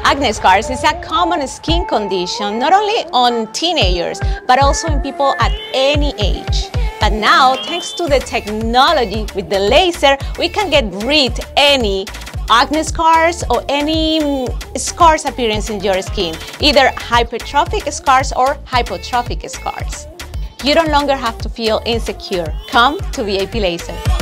Acne scars is a common skin condition not only on teenagers but also in people at any age. But now, thanks to the technology with the laser, we can get rid of any acne scars or any scars appearance in your skin, either hypertrophic scars or hypotrophic scars. You no longer have to feel insecure. Come to VIP Laser.